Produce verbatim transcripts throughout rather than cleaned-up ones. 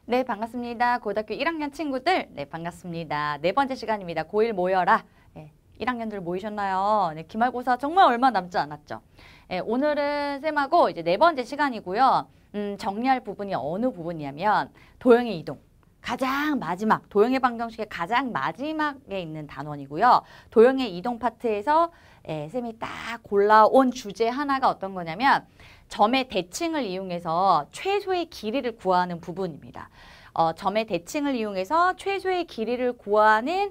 네, 반갑습니다. 고등학교 일 학년 친구들, 네, 반갑습니다. 네 번째 시간입니다. 고일 모여라. 네, 일 학년들 모이셨나요? 네, 기말고사 정말 얼마 남지 않았죠. 네, 오늘은 쌤하고 이제 네 번째 시간이고요. 음, 정리할 부분이 어느 부분이냐면 도형의 이동. 가장 마지막, 도형의 방정식의 가장 마지막에 있는 단원이고요. 도형의 이동 파트에서 예, 쌤이 딱 골라온 주제 하나가 어떤 거냐면 점의 대칭을 이용해서 최소의 길이를 구하는 부분입니다. 어, 점의 대칭을 이용해서 최소의 길이를 구하는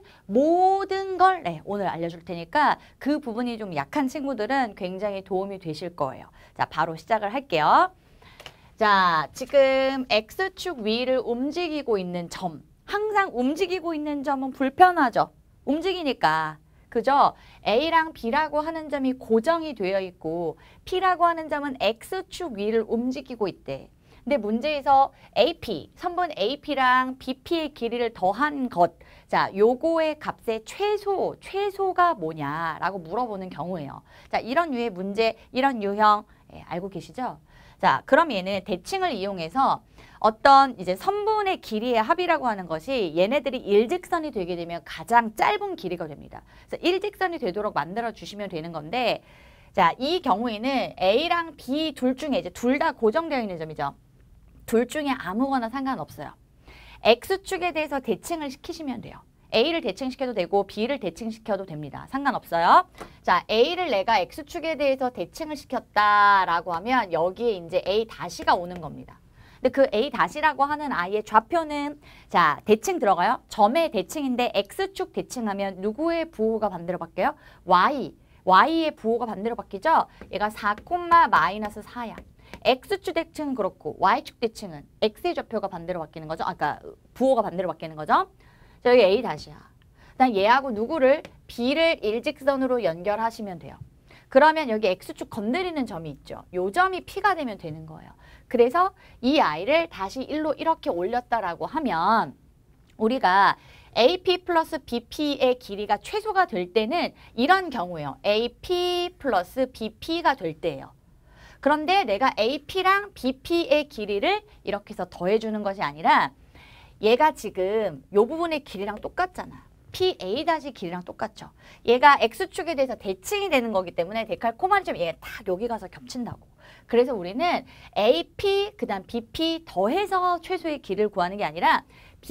모든 걸 네, 오늘 알려줄 테니까 그 부분이 좀 약한 친구들은 굉장히 도움이 되실 거예요. 자, 바로 시작을 할게요. 자, 지금 X축 위를 움직이고 있는 점. 항상 움직이고 있는 점은 불편하죠. 움직이니까. 그죠? A랑 B라고 하는 점이 고정이 되어 있고 P라고 하는 점은 X축 위를 움직이고 있대. 근데 문제에서 에이피, 선분 에이피랑 비피의 길이를 더한 것. 자, 요거의 값의 최소, 최소가 뭐냐라고 물어보는 경우예요. 자, 이런 류의 문제, 이런 유형 예, 알고 계시죠? 자, 그럼 얘는 대칭을 이용해서 어떤 이제 선분의 길이의 합이라고 하는 것이 얘네들이 일직선이 되게 되면 가장 짧은 길이가 됩니다. 그래서 일직선이 되도록 만들어 주시면 되는 건데, 자, 이 경우에는 A랑 B 둘 중에 이제 둘 다 고정되어 있는 점이죠. 둘 중에 아무거나 상관없어요. X축에 대해서 대칭을 시키시면 돼요. A를 대칭시켜도 되고 B를 대칭시켜도 됩니다. 상관없어요. 자, A를 내가 X축에 대해서 대칭을 시켰다라고 하면 여기에 이제 A 다시가 오는 겁니다. 근데 그 A 다시라고 하는 아이의 좌표는 자, 대칭 들어가요. 점의 대칭인데 X축 대칭하면 누구의 부호가 반대로 바뀌어요? Y. Y의 부호가 반대로 바뀌죠? 얘가 사, 마이너스 사야. X축 대칭은 그렇고 Y축 대칭은 X의 좌표가 반대로 바뀌는 거죠. 아까 그러니까 부호가 반대로 바뀌는 거죠. 자, 여기 A 다시야. 그다음 얘하고 누구를 B를 일직선으로 연결하시면 돼요. 그러면 여기 X축 건드리는 점이 있죠. 요 점이 P가 되면 되는 거예요. 그래서 이 아이를 다시 일로 이렇게 올렸다라고 하면 우리가 에이피 플러스 비피의 길이가 최소가 될 때는 이런 경우예요. 에이피 플러스 비피가 될 때예요. 그런데 내가 에이피랑 비피의 길이를 이렇게 해서 더해주는 것이 아니라 얘가 지금 요 부분의 길이랑 똑같잖아. 피에이 길이랑 똑같죠. 얘가 X축에 대해서 대칭이 되는 거기 때문에 데칼코마니점 얘가 딱 여기 가서 겹친다고. 그래서 우리는 에이피 그다음 비피 더해서 최소의 길이를 구하는 게 아니라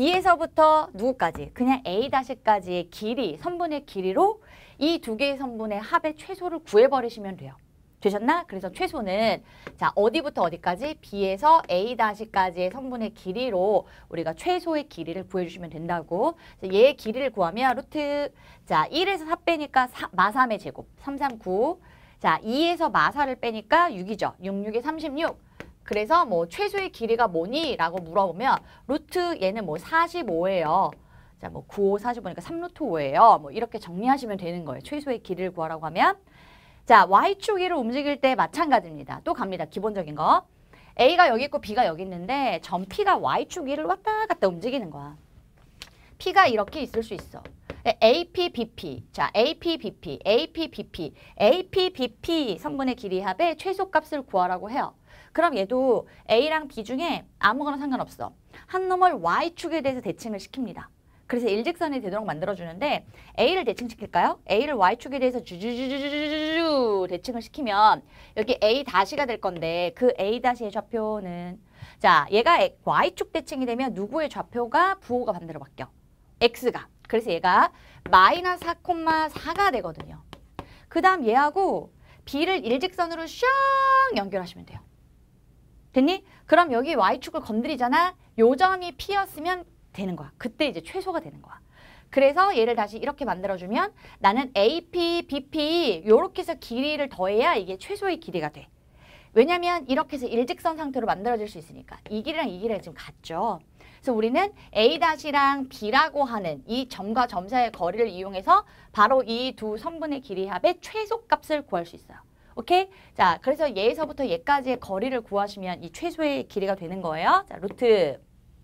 B에서부터 누구까지? 그냥 A-까지의 길이, 선분의 길이로 이 두 개의 선분의 합의 최소를 구해버리시면 돼요. 되셨나? 그래서 최소는 자 어디부터 어디까지? B에서 A-까지의 선분의 길이로 우리가 최소의 길이를 구해주시면 된다고. 얘의 길이를 구하면 루트 자 일에서 사 빼니까 사, 마삼의 제곱 삼, 삼, 구. 자 이에서 마사를 빼니까 육이죠. 육, 육에 삼십육. 그래서 뭐 최소의 길이가 뭐니? 라고 물어보면 루트 얘는 뭐 사십오예요. 자 뭐 구, 오, 사십오니까 삼 루트 오예요. 뭐 이렇게 정리하시면 되는 거예요. 최소의 길이를 구하라고 하면. 자, Y축 위를 움직일 때 마찬가지입니다. 또 갑니다. 기본적인 거. A가 여기 있고 B가 여기 있는데 점 P가 Y축 위를 왔다 갔다 움직이는 거야. P가 이렇게 있을 수 있어. 에이피, 비피. 자, 에이피, 비피, 에이피, 비피, 에이피, 비피 선분의 길이 합의 최소값을 구하라고 해요. 그럼 얘도 A랑 B 중에 아무거나 상관없어. 한 놈을 Y축에 대해서 대칭을 시킵니다. 그래서 일직선이 되도록 만들어주는데 A를 대칭시킬까요? A를 Y축에 대해서 주주주주주주주 대칭을 시키면 여기 A 다시가 될 건데 그 A 다시의 좌표는 자 얘가 Y축 대칭이 되면 누구의 좌표가 부호가 반대로 바뀌어? X가. 그래서 얘가 마이너스 사, 사가 되거든요. 그 다음 얘하고 B를 일직선으로 슝 연결하시면 돼요. 됐니? 그럼 여기 Y축을 건드리잖아. 요 점이 P였으면 되는 거야. 그때 이제 최소가 되는 거야. 그래서 얘를 다시 이렇게 만들어주면 나는 에이피, 비피 요렇게 해서 길이를 더해야 이게 최소의 길이가 돼. 왜냐면 이렇게 해서 일직선 상태로 만들어질 수 있으니까. 이 길이랑 이 길이랑 지금 같죠. 그래서 우리는 A-랑 B라고 하는 이 점과 점 사이의 거리를 이용해서 바로 이 두 선분의 길이 합의 최소값을 구할 수 있어요. 오케이? 자, 그래서 얘에서부터 얘까지의 거리를 구하시면 이 최소의 길이가 되는 거예요. 자, 루트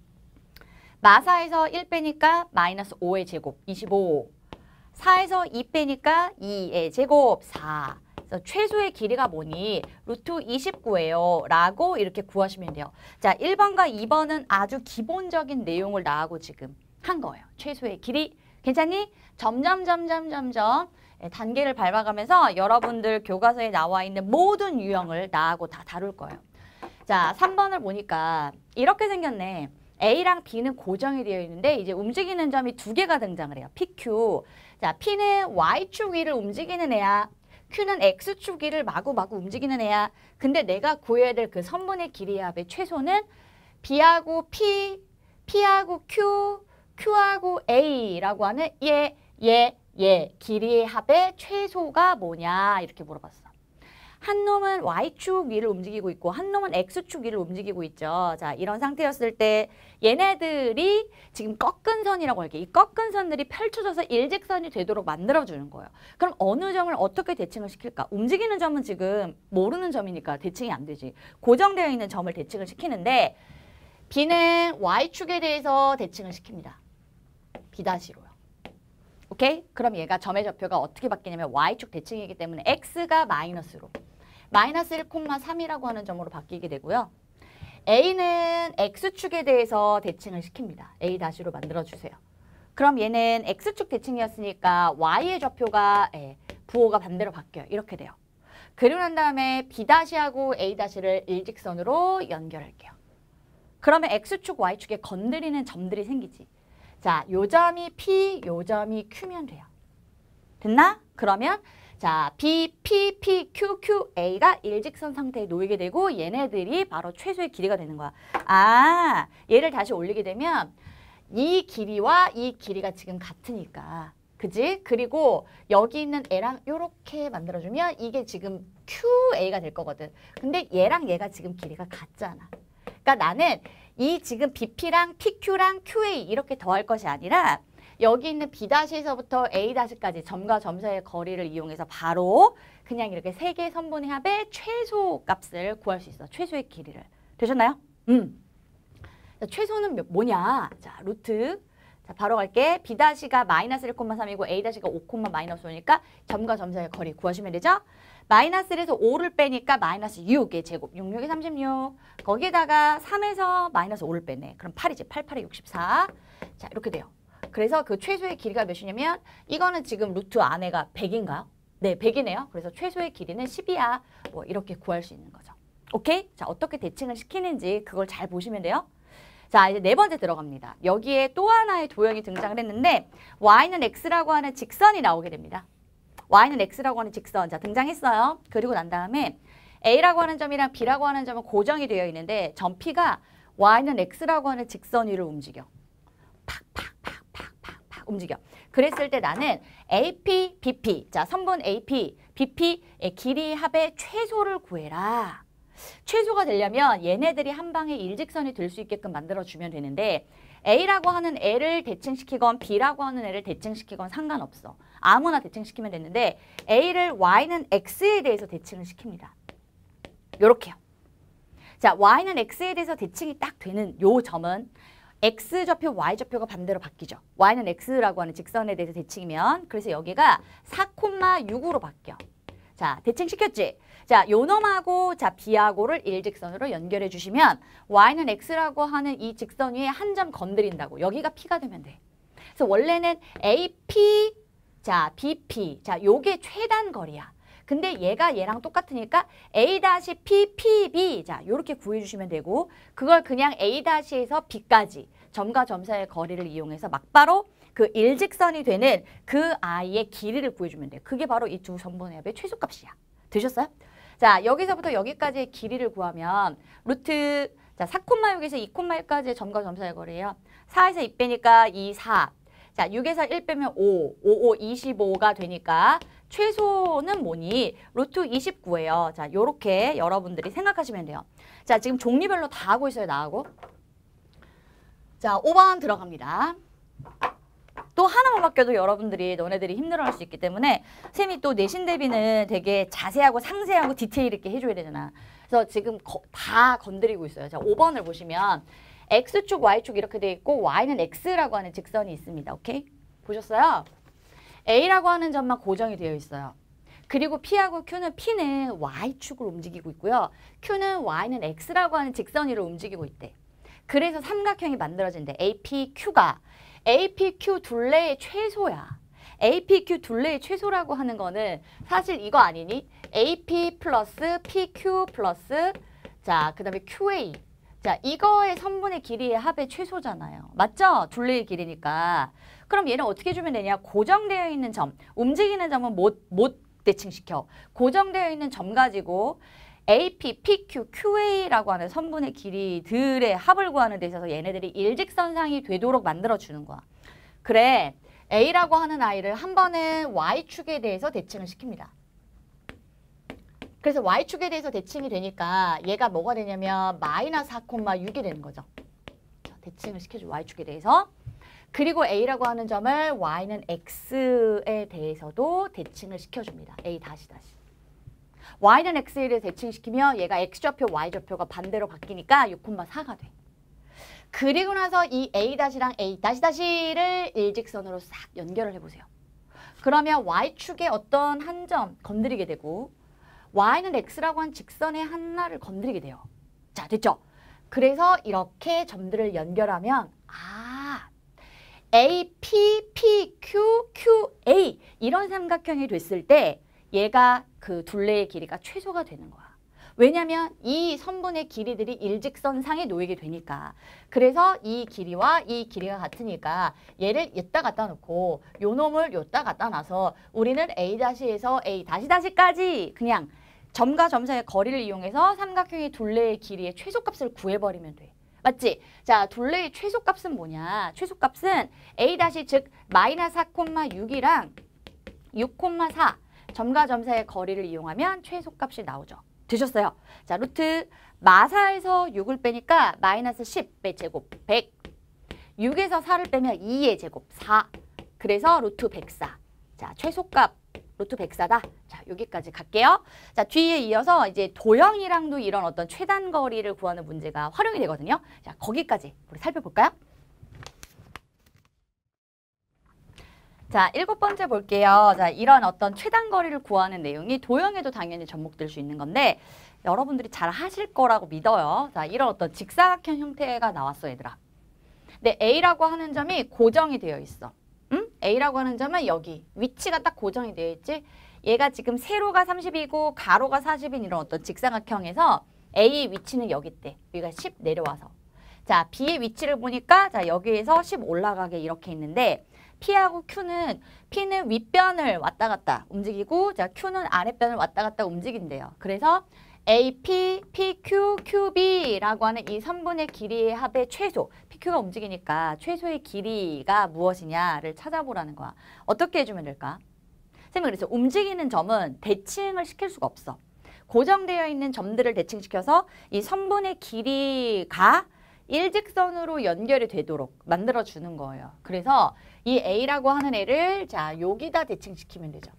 마사에서 일 빼니까 마이너스 오의 제곱 이십오. 사에서 이 빼니까 이의 제곱 사. 그래서 최소의 길이가 뭐니? 루트 이십구예요. 라고 이렇게 구하시면 돼요. 자, 일 번과 이 번은 아주 기본적인 내용을 나하고 지금 한 거예요. 최소의 길이. 괜찮니? 점점 점점 점점 단계를 밟아가면서 여러분들 교과서에 나와 있는 모든 유형을 나하고 다 다룰 거예요. 자, 삼 번을 보니까 이렇게 생겼네. A랑 B는 고정이 되어 있는데 이제 움직이는 점이 두 개가 등장을 해요. 피, 큐. 자, P는 Y축 위를 움직이는 애야. Q는 X축 위를 마구마구 움직이는 애야. 근데 내가 구해야 될 그 선분의 길이의 합의 최소는 B하고 P, P하고 Q, Q하고 A라고 하는 얘, 얘, 얘 길이의 합의 최소가 뭐냐 이렇게 물어봤어. 한 놈은 Y축 위를 움직이고 있고 한 놈은 X축 위를 움직이고 있죠. 자, 이런 상태였을 때 얘네들이 지금 꺾은 선이라고 할게. 이 꺾은 선들이 펼쳐져서 일직선이 되도록 만들어주는 거예요. 그럼 어느 점을 어떻게 대칭을 시킬까? 움직이는 점은 지금 모르는 점이니까 대칭이 안 되지. 고정되어 있는 점을 대칭을 시키는데 B는 Y축에 대해서 대칭을 시킵니다. B-로요. 오케이? 그럼 얘가 점의 좌표가 어떻게 바뀌냐면 Y축 대칭이기 때문에 X가 마이너스로 마이너스 일, 삼이라고 하는 점으로 바뀌게 되고요. A는 X축에 대해서 대칭을 시킵니다. A-로 만들어주세요. 그럼 얘는 X축 대칭이었으니까 Y의 좌표가 예, 부호가 반대로 바뀌어요. 이렇게 돼요. 그리고 난 다음에 B-하고 A-를 일직선으로 연결할게요. 그러면 X축, Y축에 건드리는 점들이 생기지. 자, 요 점이 P, 요 점이 Q면 돼요. 됐나? 그러면 자, B, P, P, Q, Q, A가 일직선 상태에 놓이게 되고 얘네들이 바로 최소의 길이가 되는 거야. 아, 얘를 다시 올리게 되면 이 길이와 이 길이가 지금 같으니까. 그지? 그리고 여기 있는 A랑 이렇게 만들어주면 이게 지금 큐 에이가 될 거거든. 근데 얘랑 얘가 지금 길이가 같잖아. 그러니까 나는 이 지금 비 피랑 피 큐랑 큐 에이 이렇게 더할 것이 아니라 여기 있는 B-에서부터 A-까지 점과 점 사이의 거리를 이용해서 바로 그냥 이렇게 세 개의 선분의 합의 최소 값을 구할 수 있어. 최소의 길이를. 되셨나요? 음. 자, 최소는 몇, 뭐냐? 자, 루트. 자, 바로 갈게. B-가 마이너스 일, 삼이고 A-가 오, 마이너스 오니까 점과 점 사이의 거리 구하시면 되죠? 마이너스 일에서 오를 빼니까 마이너스 육의 제곱. 육, 육이 삼십육. 거기에다가 삼에서 마이너스 오를 빼네. 그럼 팔이지. 팔, 팔이 육십사. 자, 이렇게 돼요. 그래서 그 최소의 길이가 몇이냐면 이거는 지금 루트 안에가 백인가요? 네, 백이네요. 그래서 최소의 길이는 십이야. 뭐 이렇게 구할 수 있는 거죠. 오케이? 자, 어떻게 대칭을 시키는지 그걸 잘 보시면 돼요. 자, 이제 네 번째 들어갑니다. 여기에 또 하나의 도형이 등장을 했는데 Y는 X라고 하는 직선이 나오게 됩니다. Y는 X라고 하는 직선. 자, 등장했어요. 그리고 난 다음에 A라고 하는 점이랑 B라고 하는 점은 고정이 되어 있는데 점 P가 Y는 X라고 하는 직선 위를 움직여. 팍팍팍팍팍팍 움직여. 그랬을 때 나는 에이피, 비피. 자, 선분 에이피, 비피의 길이 합의 최소를 구해라. 최소가 되려면 얘네들이 한 방에 일직선이 될 수 있게끔 만들어주면 되는데 A라고 하는 애를 대칭시키건 B라고 하는 애를 대칭시키건 상관없어. 아무나 대칭시키면 되는데 A를 Y는 X에 대해서 대칭을 시킵니다. 요렇게요. 자, Y는 X에 대해서 대칭이 딱 되는 요 점은 X좌표, Y좌표가 반대로 바뀌죠. Y는 X라고 하는 직선에 대해서 대칭이면 그래서 여기가 사, 육으로 바뀌어. 자, 대칭시켰지? 자, 요 놈하고 자, B하고를 일직선으로 연결해 주시면 Y는 X라고 하는 이 직선 위에 한 점 건드린다고. 여기가 P가 되면 돼. 그래서 원래는 에이피, 자, 비피. 자, 요게 최단 거리야. 근데 얘가 얘랑 똑같으니까 A-P, 피비. 자, 요렇게 구해 주시면 되고 그걸 그냥 A-에서 B까지 점과 점 사이의 거리를 이용해서 막바로 그 일직선이 되는 그 아이의 길이를 구해주면 돼요. 그게 바로 이 두 선분의 합의 최소값이야. 되셨어요? 자, 여기서부터 여기까지의 길이를 구하면 루트 자, 사, 육에서 이, 일까지의 점과 점 사이의 거리예요. 사에서 이 빼니까 이, 사. 자, 육에서 일 빼면 오, 오, 오, 이십오가 되니까 최소는 뭐니? 루트 이십구예요. 자, 요렇게 여러분들이 생각하시면 돼요. 자, 지금 종류별로 다 하고 있어요, 나하고. 자, 오 번 들어갑니다. 또 하나만 바뀌어도 여러분들이 너네들이 힘들어할 수 있기 때문에 쌤이 또 내신 대비는 되게 자세하고 상세하고 디테일 있게 해줘야 되잖아. 그래서 지금 거, 다 건드리고 있어요. 자, 오 번을 보시면 X축, Y축 이렇게 돼 있고 Y는 X라고 하는 직선이 있습니다. 오케이? 보셨어요? A라고 하는 점만 고정이 되어 있어요. 그리고 P하고 Q는 P는 Y축으로 움직이고 있고요. Q는 Y는 X라고 하는 직선 위로 움직이고 있대. 그래서 삼각형이 만들어진대. 에이피큐가 에이피큐 둘레의 최소야. 에이피큐 둘레의 최소라고 하는 거는 사실 이거 아니니? 에이피 플러스 피큐 플러스 자, 그 다음에 큐에이. 자, 이거의 선분의 길이의 합의 최소잖아요. 맞죠? 둘레의 길이니까. 그럼 얘는 어떻게 주면 되냐? 고정되어 있는 점. 움직이는 점은 못, 못 대칭시켜. 고정되어 있는 점 가지고 에이피, 피큐, 큐에이라고 하는 선분의 길이들의 합을 구하는 데 있어서 얘네들이 일직선상이 되도록 만들어주는 거야. 그래, A라고 하는 아이를 한 번은 Y축에 대해서 대칭을 시킵니다. 그래서 Y축에 대해서 대칭이 되니까 얘가 뭐가 되냐면 마이너스 사 콤마 육이 되는 거죠. 자, 대칭을 시켜줘, Y축에 대해서. 그리고 A라고 하는 점을 Y는 X에 대해서도 대칭을 시켜줍니다. A 다시 다시. Y는 X에 대해서 대칭시키면 얘가 X좌표, Y좌표가 반대로 바뀌니까 육 콤마 사가 돼. 그리고 나서 이 A-랑 A 다시 다시를 일직선으로 싹 연결을 해보세요. 그러면 Y축의 어떤 한 점 건드리게 되고 Y는 X라고 한 직선의 하나를 건드리게 돼요. 자, 됐죠? 그래서 이렇게 점들을 연결하면 아, A, P, P, Q, Q, A 이런 삼각형이 됐을 때 얘가 그 둘레의 길이가 최소가 되는 거야. 왜냐면 이 선분의 길이들이 일직선상에 놓이게 되니까. 그래서 이 길이와 이 길이가 같으니까 얘를 여기다 갖다 놓고 요 놈을 여기다 갖다 놔서 우리는 A-에서 A-까지 그냥 점과 점 사이의 거리를 이용해서 삼각형의 둘레의 길이의 최소값을 구해버리면 돼. 맞지? 자, 둘레의 최소값은 뭐냐? 최소값은 A- 즉 마이너스 사 콤마 육이랑 육 콤마 사 점과 점 사이의 거리를 이용하면 최소값이 나오죠. 되셨어요? 자, 루트 마사에서 육을 빼니까 마이너스 십의 제곱 백. 육에서 사를 빼면 이의 제곱 사. 그래서 루트 백사. 자, 최소값 루트 백사다. 자, 여기까지 갈게요. 자, 뒤에 이어서 이제 도형이랑도 이런 어떤 최단 거리를 구하는 문제가 활용이 되거든요. 자, 거기까지 우리 살펴볼까요? 자, 일곱 번째 볼게요. 자, 이런 어떤 최단 거리를 구하는 내용이 도형에도 당연히 접목될 수 있는 건데 여러분들이 잘 하실 거라고 믿어요. 자, 이런 어떤 직사각형 형태가 나왔어, 얘들아. 근데 A라고 하는 점이 고정이 되어 있어. 응? A라고 하는 점은 여기 위치가 딱 고정이 되어 있지. 얘가 지금 세로가 삼십이고 가로가 사십인 이런 어떤 직사각형에서 A의 위치는 여기 있대. 여기가 십 내려와서. 자, B의 위치를 보니까 자, 여기에서 십 올라가게 이렇게 있는데 P하고 Q는 P는 윗변을 왔다 갔다 움직이고 자, Q는 아랫변을 왔다 갔다 움직인대요. 그래서 에이피, 피큐, 큐비라고 하는 이 선분의 길이의 합의 최소, 피큐가 움직이니까 최소의 길이가 무엇이냐를 찾아보라는 거야. 어떻게 해주면 될까? 선생님이 그래서 움직이는 점은 대칭을 시킬 수가 없어. 고정되어 있는 점들을 대칭시켜서 이 선분의 길이가 일직선으로 연결이 되도록 만들어주는 거예요. 그래서 이 A라고 하는 애를 자, 여기다 대칭시키면 되죠.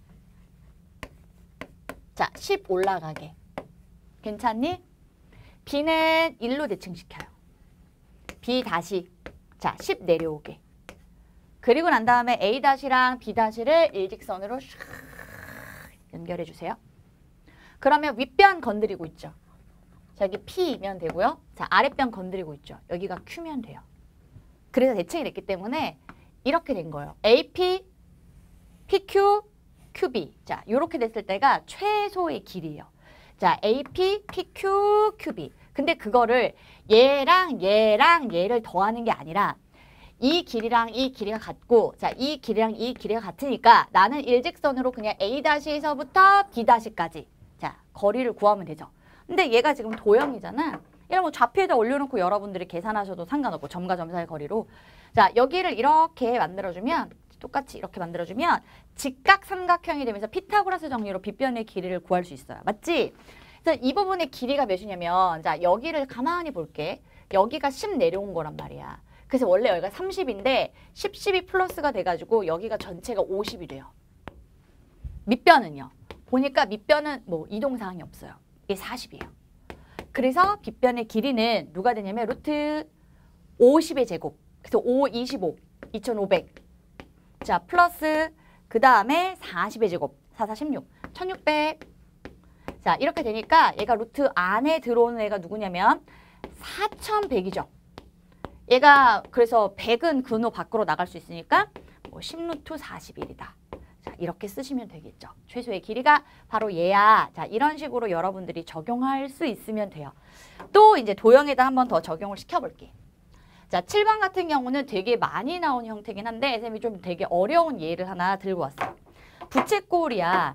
자, 십 올라가게. 괜찮니? B는 일로 대칭시켜요. B 다시. 자, 십 내려오게. 그리고 난 다음에 A-랑 B-를 일직선으로 샥 연결해 주세요. 그러면 윗변 건드리고 있죠. 자, 여기 P면 되고요. 자, 아랫변 건드리고 있죠. 여기가 Q면 돼요. 그래서 대칭이 됐기 때문에 이렇게 된 거예요. 에이피, 피큐, 큐비. 자, 이렇게 됐을 때가 최소의 길이에요. 자, 에이피, 피큐, 큐비. 근데 그거를 얘랑 얘랑 얘를 더하는 게 아니라 이 길이랑 이 길이가 같고 자, 이 길이랑 이 길이가 같으니까 나는 일직선으로 그냥 A-에서부터 B-까지 자, 거리를 구하면 되죠. 근데 얘가 지금 도형이잖아. 이런 거 좌표에다 올려놓고 여러분들이 계산하셔도 상관없고 점과 점 사이 거리로 자, 여기를 이렇게 만들어주면 똑같이 이렇게 만들어주면 직각 삼각형이 되면서 피타고라스 정리로 빗변의 길이를 구할 수 있어요. 맞지? 그래서 이 부분의 길이가 몇이냐면 자, 여기를 가만히 볼게. 여기가 십 내려온 거란 말이야. 그래서 원래 여기가 삼십인데 십, 십이 플러스가 돼가지고 여기가 전체가 오십이 돼요. 밑변은요. 보니까 밑변은 뭐 이동사항이 없어요. 이게 사십이에요. 그래서 빗변의 길이는 누가 되냐면 루트 오십의 제곱. 그래서 오, 이십오, 이천오백. 자, 플러스 그 다음에 사십의 제곱. 사, 사, 십육. 천육백. 자, 이렇게 되니까 얘가 루트 안에 들어오는 애가 누구냐면 사천백이죠. 얘가 그래서 백은 근호 밖으로 나갈 수 있으니까 뭐 십 루트 사십일이다. 자, 이렇게 쓰시면 되겠죠. 최소의 길이가 바로 얘야. 자, 이런 식으로 여러분들이 적용할 수 있으면 돼요. 또 이제 도형에다 한번 더 적용을 시켜볼게. 자, 칠 번 같은 경우는 되게 많이 나온 형태긴 한데 쌤이 좀 되게 어려운 예를 하나 들고 왔어요. 부채꼴이야.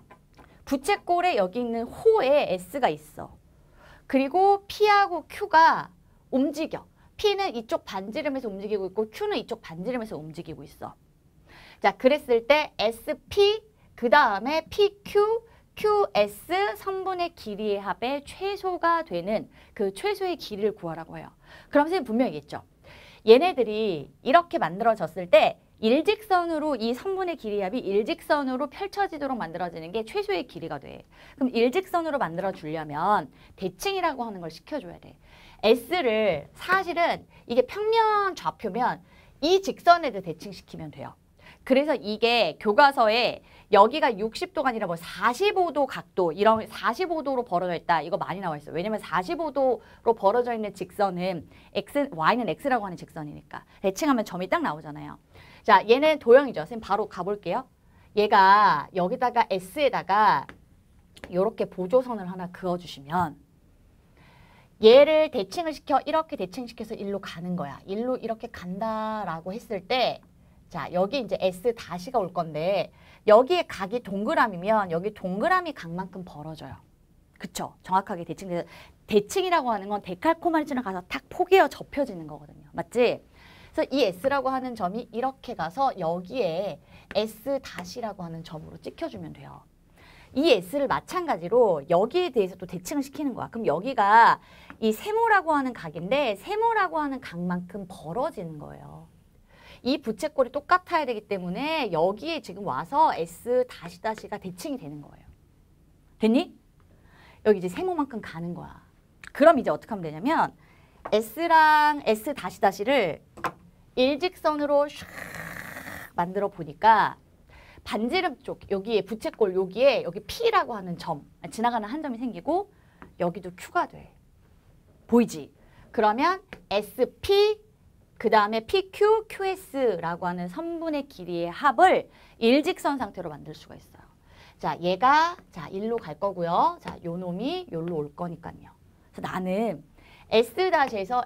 부채꼴에 여기 있는 호에 S가 있어. 그리고 P하고 Q가 움직여. P는 이쪽 반지름에서 움직이고 있고 Q는 이쪽 반지름에서 움직이고 있어. 자, 그랬을 때 에스피 그 다음에 피큐, 큐에스 선분의 길이의 합의 최소가 되는 그 최소의 길이를 구하라고 해요. 그럼 선생님 분명히 얘기했죠. 얘네들이 이렇게 만들어졌을 때 일직선으로 이 선분의 길이의 합이 일직선으로 펼쳐지도록 만들어지는 게 최소의 길이가 돼. 그럼 일직선으로 만들어주려면 대칭이라고 하는 걸 시켜줘야 돼. S를 사실은 이게 평면 좌표면 이 직선에도 대칭시키면 돼요. 그래서 이게 교과서에 여기가 육십 도가 아니라 뭐 사십오 도 각도 이런 사십오 도로 벌어져 있다. 이거 많이 나와 있어요. 왜냐면 사십오 도로 벌어져 있는 직선은 X, Y는 X라고 하는 직선이니까. 대칭하면 점이 딱 나오잖아요. 자, 얘는 도형이죠. 선생님 바로 가볼게요. 얘가 여기다가 S에다가 이렇게 보조선을 하나 그어주시면 얘를 대칭을 시켜 이렇게 대칭시켜서 일로 가는 거야. 일로 이렇게 간다라고 했을 때 자, 여기 이제 S 다시가 올 건데 여기에 각이 동그라미면 여기 동그라미 각만큼 벌어져요. 그쵸? 정확하게 대칭돼서 대칭이라고 하는 건 데칼코마니처럼 가서 탁 포개어 접혀지는 거거든요. 맞지? 그래서 이 S라고 하는 점이 이렇게 가서 여기에 S 다시라고 하는 점으로 찍혀주면 돼요. 이 S를 마찬가지로 여기에 대해서 또 대칭을 시키는 거야. 그럼 여기가 이 세모라고 하는 각인데 세모라고 하는 각만큼 벌어지는 거예요. 이 부채꼴이 똑같아야 되기 때문에 여기에 지금 와서 S 다시 다시가 대칭이 되는 거예요. 됐니? 여기 이제 세모만큼 가는 거야. 그럼 이제 어떻게 하면 되냐면 S랑 S 다시 다시를 일직선으로 샥 만들어 보니까 반지름 쪽 여기에 부채꼴 여기에 여기 P라고 하는 점 지나가는 한 점이 생기고 여기도 Q가 돼. 보이지? 그러면 에스피 그 다음에 피큐, 큐에스라고 하는 선분의 길이의 합을 일직선 상태로 만들 수가 있어요. 자, 얘가 자 일로 갈 거고요. 자, 요 놈이 요로 올 거니까요. 그래서 나는 S-에서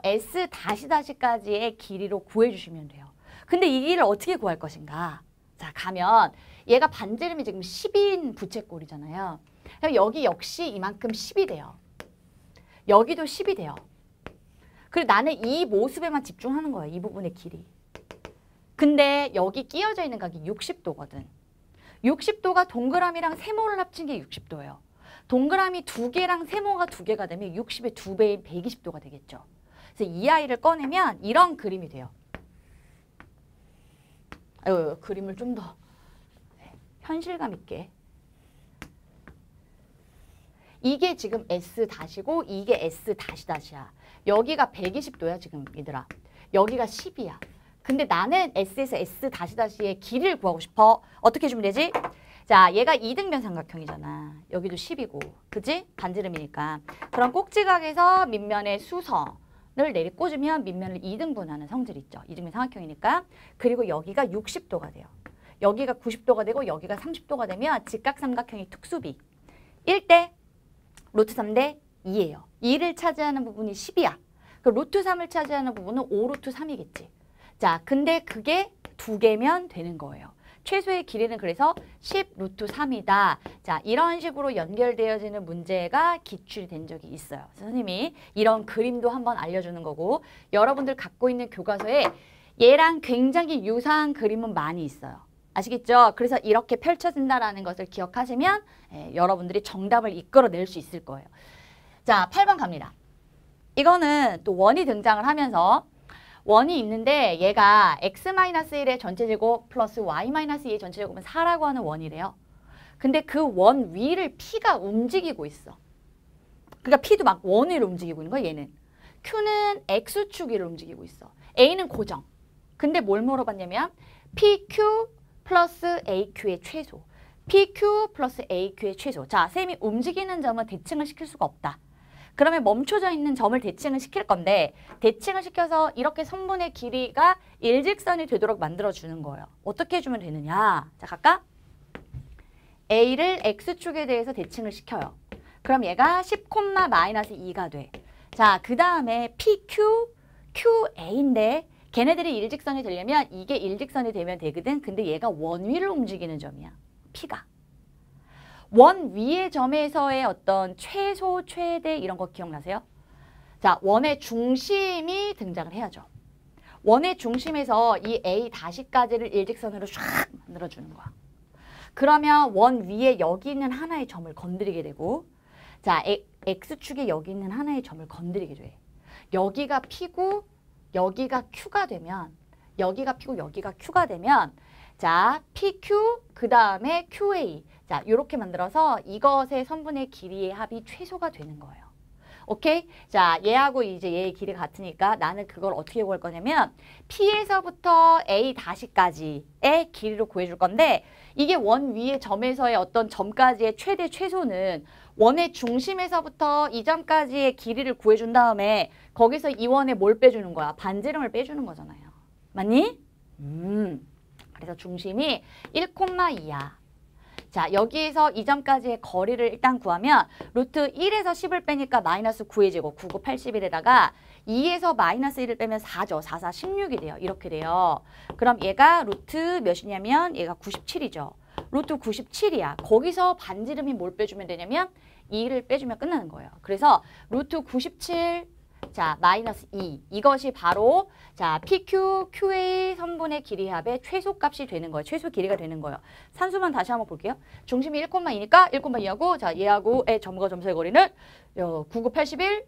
S-까지의 길이로 구해주시면 돼요. 근데 이 길이를 어떻게 구할 것인가? 자, 가면 얘가 반지름이 지금 십인 부채꼴이잖아요. 그럼 여기 역시 이만큼 십이 돼요. 여기도 십이 돼요. 그리고 나는 이 모습에만 집중하는 거야. 이 부분의 길이. 근데 여기 끼어져 있는 각이 육십 도거든. 육십 도가 동그라미랑 세모를 합친 게 육십 도예요. 동그라미 두 개랑 세모가 두 개가 되면 육십의 두 배인 백이십 도가 되겠죠. 그래서 이 아이를 꺼내면 이런 그림이 돼요. 아유, 그림을 좀 더 현실감 있게. 이게 지금 S-고 이게 S-다시야. 여기가 백이십 도야 지금 얘들아. 여기가 십이야. 근데 나는 S에서 S-의 길이를 구하고 싶어. 어떻게 해주면 되지? 자, 얘가 이등변 삼각형이잖아. 여기도 십이고. 그치? 반지름이니까. 그럼 꼭지각에서 밑면의 수선을 내리꽂으면 밑면을 이등분하는 성질 있죠. 이등변 삼각형이니까. 그리고 여기가 육십 도가 돼요. 여기가 구십 도가 되고 여기가 삼십 도가 되면 직각삼각형의 특수비 일 대 루트 삼 대 이예요. 이를 차지하는 부분이 십이야. 그 루트 삼을 차지하는 부분은 오 루트 삼이겠지. 자, 근데 그게 두 개면 되는 거예요. 최소의 길이는 그래서 십 루트 삼이다. 자, 이런 식으로 연결되어지는 문제가 기출이 된 적이 있어요. 선생님이 이런 그림도 한번 알려주는 거고 여러분들 갖고 있는 교과서에 얘랑 굉장히 유사한 그림은 많이 있어요. 아시겠죠? 그래서 이렇게 펼쳐진다라는 것을 기억하시면 예, 여러분들이 정답을 이끌어낼 수 있을 거예요. 자, 팔 번 갑니다. 이거는 또 원이 등장을 하면서 원이 있는데 얘가 엑스 마이너스 일의 전체제곱 플러스 와이 마이너스 이의 전체제곱은 사라고 하는 원이래요. 근데 그 원 위를 P가 움직이고 있어. 그러니까 P도 막 원 위를 움직이고 있는 거야, 얘는. Q는 X축 위를 움직이고 있어. A는 고정. 근데 뭘 물어봤냐면 피큐 플러스 에이큐의 최소. 피큐 플러스 에이큐의 최소. 자, 쌤이 움직이는 점은 대칭을 시킬 수가 없다. 그러면 멈춰져 있는 점을 대칭을 시킬 건데 대칭을 시켜서 이렇게 선분의 길이가 일직선이 되도록 만들어주는 거예요. 어떻게 해주면 되느냐. 자, 갈까? A를 X축에 대해서 대칭을 시켜요. 그럼 얘가 십, 마이너스 이가 돼. 자, 그 다음에 피큐, 큐에이인데 걔네들이 일직선이 되려면 이게 일직선이 되면 되거든. 근데 얘가 원 위를 움직이는 점이야. P가. 원 위의 점에서의 어떤 최소, 최대 이런 거 기억나세요? 자, 원의 중심이 등장을 해야죠. 원의 중심에서 이 A 다시까지를 일직선으로 쫙 만들어주는 거야. 그러면 원 위에 여기 있는 하나의 점을 건드리게 되고 자, X축에 여기 있는 하나의 점을 건드리게 돼. 여기가 P고 여기가 Q가 되면 여기가 P고 여기가 Q가 되면 자, 피큐 그 다음에 큐에이 자, 이렇게 만들어서 이것의 선분의 길이의 합이 최소가 되는 거예요. 오케이? 자, 얘하고 이제 얘의 길이가 같으니까 나는 그걸 어떻게 구할 거냐면 P에서부터 A 다시까지의 길이로 구해줄 건데 이게 원 위의 점에서의 어떤 점까지의 최대 최소는 원의 중심에서부터 이 점까지의 길이를 구해준 다음에 거기서 이 원에 뭘 빼주는 거야? 반지름을 빼주는 거잖아요. 맞니? 음. 그래서 중심이 일, 이야. 자, 여기에서 이 점까지의 거리를 일단 구하면 루트 일에서 십을 빼니까 마이너스 구의 제곱, 구, 구, 팔십일에다가 이에서 마이너스 일을 빼면 사죠. 사, 사, 십육이 돼요. 이렇게 돼요. 그럼 얘가 루트 몇이냐면 얘가 구십칠이죠. 루트 구십칠이야. 거기서 반지름이 뭘 빼주면 되냐면 이를 빼주면 끝나는 거예요. 그래서 루트 구십칠 자, 마이너스 이. 이것이 바로 자, 피큐, 큐에이 선분의 길이 합의 최소값이 되는 거예요. 최소 길이가 되는 거예요. 산수만 다시 한번 볼게요. 중심이 일, 이니까 일, 이하고 자, 얘하고의 점과 점수의 거리는 구, 구, 팔십일.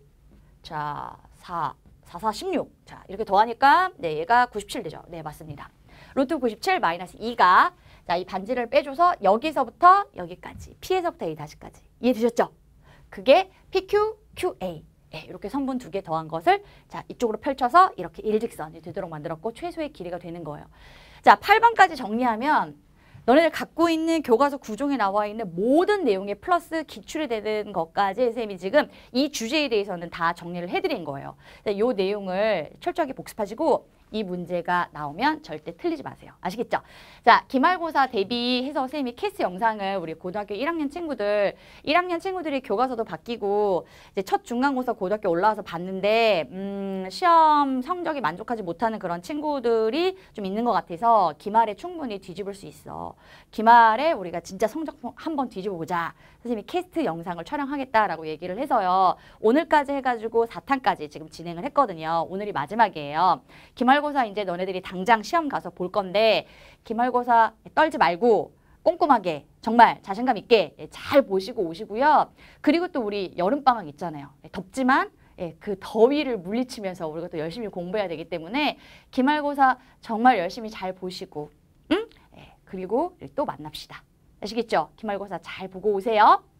자, 사, 사, 사, 십육. 자, 이렇게 더하니까 네, 얘가 구십칠 되죠. 네, 맞습니다. 루트 구십칠 마이너스 이가 자, 이 반지를 빼줘서 여기서부터 여기까지, P에서부터 A 다시까지. 이해되셨죠? 그게 피큐, 큐에이. 네, 이렇게 선분 두 개 더한 것을 자, 이쪽으로 펼쳐서 이렇게 일직선이 되도록 만들었고 최소의 길이가 되는 거예요. 자, 팔 번까지 정리하면 너네들 갖고 있는 교과서 구종에 나와 있는 모든 내용에 플러스 기출이 되는 것까지 선생님이 지금 이 주제에 대해서는 다 정리를 해드린 거예요. 이 내용을 철저하게 복습하시고 이 문제가 나오면 절대 틀리지 마세요. 아시겠죠? 자, 기말고사 대비해서 선생님이 캐스 영상을 우리 고등학교 일 학년 친구들, 일 학년 친구들이 교과서도 바뀌고 이제 첫 중간고사 고등학교 올라와서 봤는데 음, 시험 성적이 만족하지 못하는 그런 친구들이 좀 있는 것 같아서 기말에 충분히 뒤집을 수 있어. 기말에 우리가 진짜 성적 한번 뒤집어 보자. 선생님이 캐스트 영상을 촬영하겠다라고 얘기를 해서요. 오늘까지 해가지고 사 탄까지 지금 진행을 했거든요. 오늘이 마지막이에요. 기말고사 이제 너네들이 당장 시험 가서 볼 건데 기말고사 떨지 말고 꼼꼼하게 정말 자신감 있게 잘 보시고 오시고요. 그리고 또 우리 여름방학 있잖아요. 덥지만 그 더위를 물리치면서 우리가 또 열심히 공부해야 되기 때문에 기말고사 정말 열심히 잘 보시고 응? 그리고 또 만납시다. 아시겠죠? 기말고사 잘 보고 오세요.